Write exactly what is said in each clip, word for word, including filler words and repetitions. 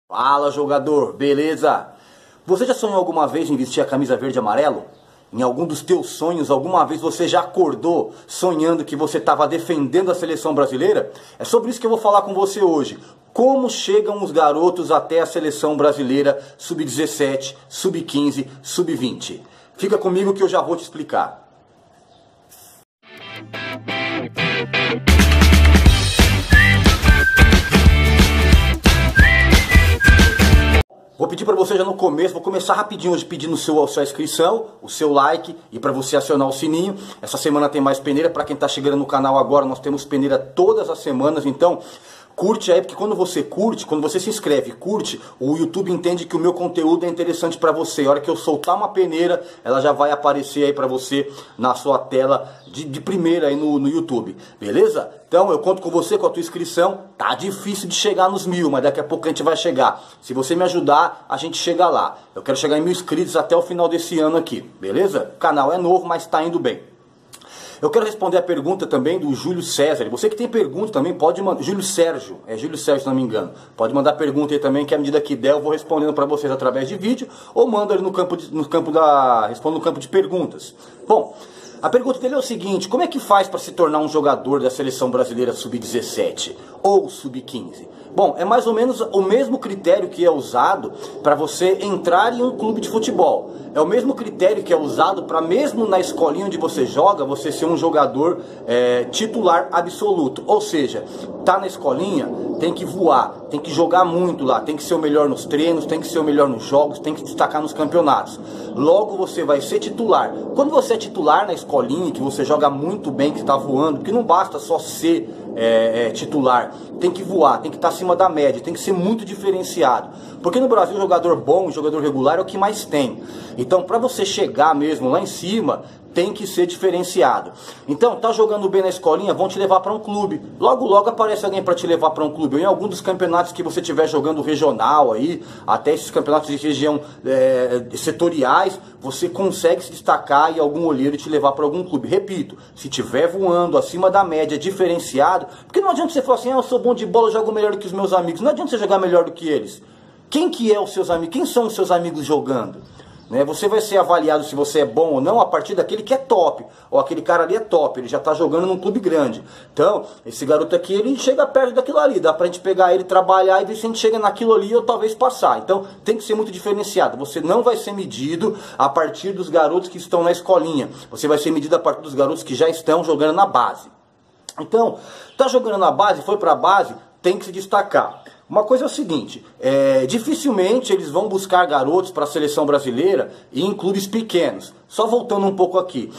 Fala, jogador, beleza? Você já sonhou alguma vez em vestir a camisa verde e amarelo? Em algum dos teus sonhos, alguma vez você já acordou sonhando que você estava defendendo a seleção brasileira? É sobre isso que eu vou falar com você hoje. Como chegam os garotos até a seleção brasileira sub dezessete, sub quinze, sub vinte? Fica comigo que eu já vou te explicar. Vou pedir para você já no começo, vou começar rapidinho hoje pedindo seu, a sua inscrição, o seu like e para você acionar o sininho. Essa semana tem mais peneira, para quem está chegando no canal agora, nós temos peneira todas as semanas, então curte aí, porque quando você curte, quando você se inscreve e curte, o YouTube entende que o meu conteúdo é interessante para você. A hora que eu soltar uma peneira, ela já vai aparecer aí para você na sua tela de, de primeira aí no, no YouTube, beleza? Então eu conto com você, com a tua inscrição. Tá difícil de chegar nos mil, mas daqui a pouco a gente vai chegar. Se você me ajudar, a gente chega lá. Eu quero chegar em mil inscritos até o final desse ano aqui, beleza? O canal é novo, mas tá indo bem. Eu quero responder a pergunta também do Júlio César. Você que tem pergunta também pode mandar. Júlio Sérgio, é Júlio Sérgio se não me engano. Pode mandar pergunta aí também, que à medida que der eu vou respondendo para vocês através de vídeo. Ou manda ali no campo, de, no campo da... respondo no campo de perguntas. Bom, a pergunta dele é o seguinte: como é que faz para se tornar um jogador da seleção brasileira sub dezessete ou sub quinze? Bom, é mais ou menos o mesmo critério que é usado para você entrar em um clube de futebol. É o mesmo critério que é usado para, mesmo na escolinha onde você joga, você ser um jogador é, titular absoluto. Ou seja, tá na escolinha, tem que voar, tem que jogar muito lá, tem que ser o melhor nos treinos, tem que ser o melhor nos jogos, tem que destacar nos campeonatos. Logo você vai ser titular. Quando você é titular na escolinha, que você joga muito bem, que está voando, porque não basta só ser é, é, titular, tem que voar, tem que estar acima da média, tem que ser muito diferenciado. Porque no Brasil, jogador bom, jogador regular é o que mais tem. Então, para você chegar mesmo lá em cima, tem que ser diferenciado. Então, tá jogando bem na escolinha, vão te levar para um clube. Logo, logo aparece alguém para te levar para um clube. Ou em algum dos campeonatos que você estiver jogando regional aí, até esses campeonatos de região é, setoriais, você consegue se destacar e algum olheiro te levar para algum clube. Repito, se estiver voando acima da média, diferenciado, porque não adianta você falar assim: ah, eu sou bom de bola, eu jogo melhor do que os meus amigos. Não adianta você jogar melhor do que eles. Quem que é os seus amigos? Quem são os seus amigos jogando? Né? Você vai ser avaliado se você é bom ou não a partir daquele que é top. Ou aquele cara ali é top, ele já está jogando num clube grande. Então, esse garoto aqui, ele chega perto daquilo ali. Dá pra gente pegar ele, trabalhar e ver se a gente chega naquilo ali ou talvez passar. Então, tem que ser muito diferenciado. Você não vai ser medido a partir dos garotos que estão na escolinha. Você vai ser medido a partir dos garotos que já estão jogando na base. Então, tá jogando na base, foi pra base, tem que se destacar. Uma coisa é o seguinte, é, dificilmente eles vão buscar garotos para a seleção brasileira em clubes pequenos. Só voltando um pouco aqui,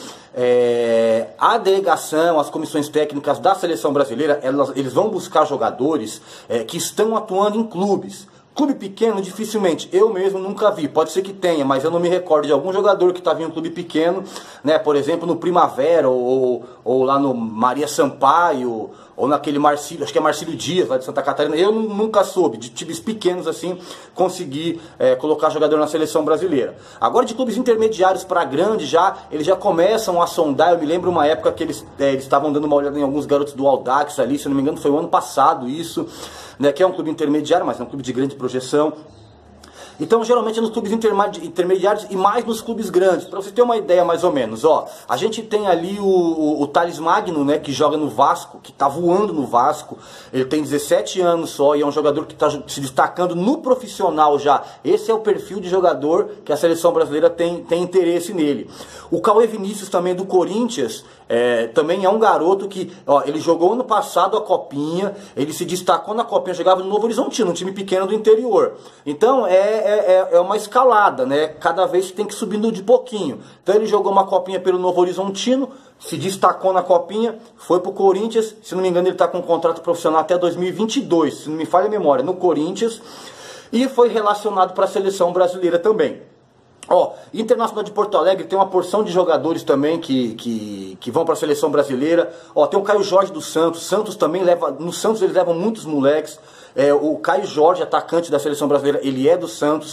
é, a delegação, as comissões técnicas da seleção brasileira, elas, eles vão buscar jogadores é, que estão atuando em clubes. Clube pequeno, dificilmente, eu mesmo nunca vi, pode ser que tenha, mas eu não me recordo de algum jogador que estava em um clube pequeno, né, por exemplo no Primavera, ou, ou lá no Maria Sampaio, ou naquele Marcílio, acho que é Marcílio Dias, lá de Santa Catarina. Eu nunca soube, de times pequenos assim, conseguir é, colocar jogador na seleção brasileira. Agora de clubes intermediários para grandes, já, eles já começam a sondar. Eu me lembro uma época que eles é, eles estavam dando uma olhada em alguns garotos do Audax ali, se eu não me engano foi o ano passado isso, né, que é um clube intermediário, mas é um clube de grande projeção. Então, geralmente é nos clubes intermediários e mais nos clubes grandes. Para você ter uma ideia mais ou menos, ó, a gente tem ali o, o, o Thales Magno, né, que joga no Vasco, que tá voando no Vasco. Ele tem dezessete anos só e é um jogador que está se destacando no profissional já. Esse é o perfil de jogador que a seleção brasileira tem, tem interesse nele. O Cauê Vinícius também do Corinthians, é, também é um garoto que, ó, ele jogou ano passado a Copinha, ele se destacou na Copinha, jogava no Novo Horizontino, um time pequeno do interior. Então, é... É, é uma escalada, né? Cada vez tem que ir subindo de pouquinho. Então ele jogou uma copinha pelo Novo Horizontino, se destacou na copinha, foi pro Corinthians. Se não me engano, ele está com um contrato profissional até dois mil e vinte e dois, se não me falha a memória, no Corinthians. E foi relacionado para a seleção brasileira também. Ó, Internacional de Porto Alegre tem uma porção de jogadores também que, que, que vão para a seleção brasileira. Ó, tem o Caio Jorge do Santos. Santos também leva, no Santos eles levam muitos moleques. É, o Caio Jorge, atacante da seleção brasileira, ele é do Santos.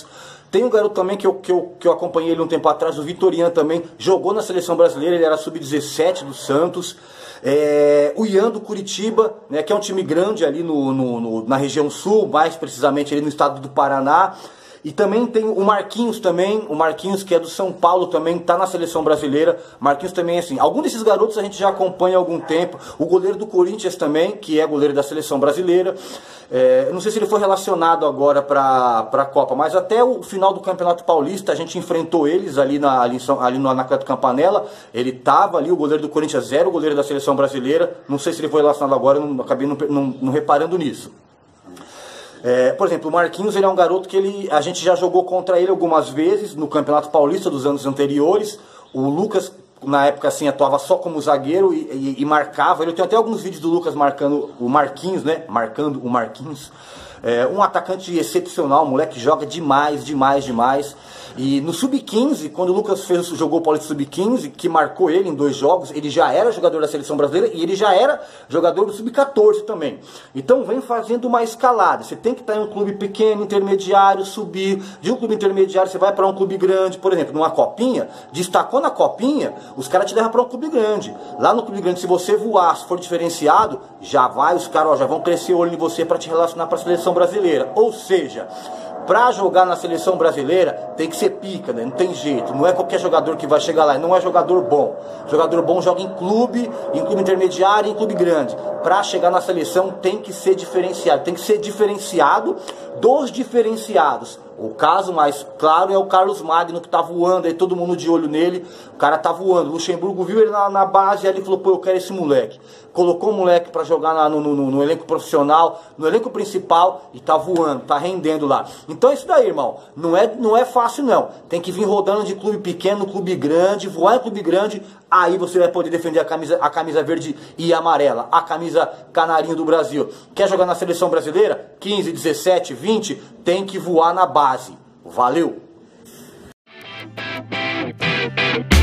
Tem um garoto também que eu, que, eu, que eu acompanhei ele um tempo atrás, o Vitorian também, jogou na seleção brasileira, ele era sub dezessete do Santos. É, o Ian do Curitiba, né, que é um time grande ali no, no, no, na região sul, mais precisamente ali no estado do Paraná. E também tem o Marquinhos também, o Marquinhos que é do São Paulo também, está na seleção brasileira. Marquinhos também, assim, algum desses garotos a gente já acompanha há algum tempo. O goleiro do Corinthians também, que é goleiro da seleção brasileira. É, não sei se ele foi relacionado agora para a Copa, mas até o final do Campeonato Paulista a gente enfrentou eles ali na, ali, ali na Atlético Campanella. Ele estava ali, o goleiro do Corinthians era o goleiro da seleção brasileira. Não sei se ele foi relacionado agora, eu não, acabei não, não, não reparando nisso. É, por exemplo, o Marquinhos, ele é um garoto que ele, a gente já jogou contra ele algumas vezes no Campeonato Paulista dos anos anteriores. O Lucas, na época, assim, atuava só como zagueiro e, e, e marcava. Eu tenho até alguns vídeos do Lucas marcando o Marquinhos, né? Marcando o Marquinhos. É, um atacante excepcional, um moleque que joga demais, demais, demais. E no sub quinze, quando o Lucas fez, jogou o Paulista sub quinze, que marcou ele em dois jogos, ele já era jogador da seleção brasileira e ele já era jogador do sub quatorze também. Então vem fazendo uma escalada. Você tem que estar em um clube pequeno, intermediário, subir. De um clube intermediário você vai para um clube grande, por exemplo, numa copinha, destacou na copinha, os caras te levam para um clube grande. Lá no clube grande, se você voar, se for diferenciado, já vai, os caras ó, já vão crescer o olho em você para te relacionar para a seleção brasileira. Ou seja, para jogar na seleção brasileira tem que ser pica, né? Não tem jeito. Não é qualquer jogador que vai chegar lá. Não é jogador bom. Jogador bom joga em clube, em clube intermediário, em clube grande. Para chegar na seleção tem que ser diferenciado. Tem que ser diferenciado dos diferenciados. O caso mais claro é o Carlos Magno, que tá voando aí, todo mundo de olho nele. O cara tá voando. O Luxemburgo viu ele na, na base e ali falou, pô, eu quero esse moleque. Colocou o moleque para jogar na, no, no, no elenco profissional, no elenco principal, e tá voando, tá rendendo lá. Então é isso daí, irmão. Não é, não é fácil, não. Tem que vir rodando de clube pequeno, clube grande, voar em clube grande, aí você vai poder defender a camisa, a camisa verde e amarela, a camisa canarinho do Brasil. Quer jogar na seleção brasileira? quinze, dezessete, vinte, tem que voar na base. Valeu!